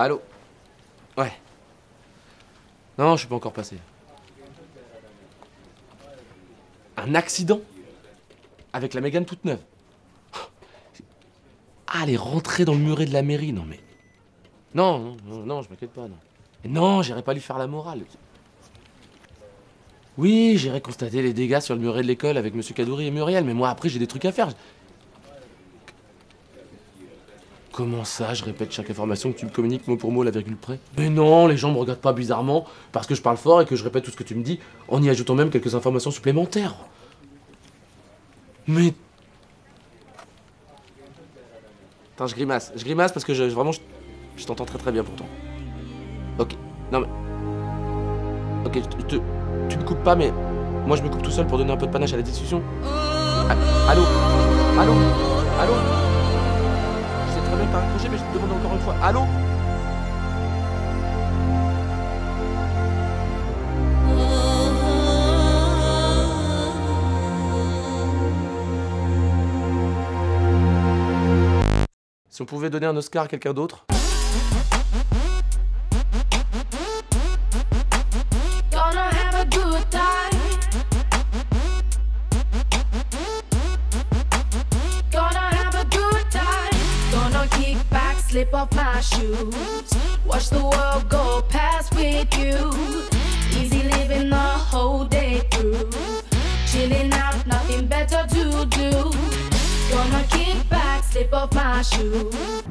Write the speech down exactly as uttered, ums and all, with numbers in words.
Allô? Ouais. Non, je suis pas encore passé. Un accident? Avec la Mégane toute neuve. Ah, elle est rentrée dans le muret de la mairie, non mais... Non, non, non, non, je m'inquiète pas, non. Non, j'irai pas lui faire la morale. Oui, j'irai constater les dégâts sur le muret de l'école avec Monsieur Cadouri et Muriel, mais moi après j'ai des trucs à faire. Comment ça, je répète chaque information que tu me communiques mot pour mot, la virgule près? Mais non, les gens me regardent pas bizarrement parce que je parle fort et que je répète tout ce que tu me dis, en y ajoutant même quelques informations supplémentaires. Mais... Attends, je grimace. Je grimace parce que je, vraiment, je, je t'entends très très bien pourtant. Ok. Non mais... Ok, je te... Tu me coupes pas, mais... Moi, je me coupe tout seul pour donner un peu de panache à la discussion. Ah, allô? Allô? Allô? Je sais très bien que t'as raccroché, mais je te demande encore une fois. Allô? Si on pouvait donner un Oscar à quelqu'un d'autre? Slip off my shoes, watch the world go past with you. Easy living the whole day through, chilling out, nothing better to do. Gonna kick back, slip off my shoes.